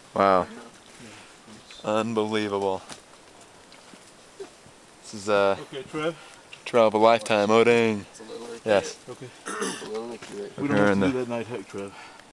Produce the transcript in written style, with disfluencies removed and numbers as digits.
Wow. Unbelievable. This is okay, Trev. trail of a lifetime, Oding. It's a little like Yes. Okay. that. It's a little like you right. We don't have to do that night hike, Trev.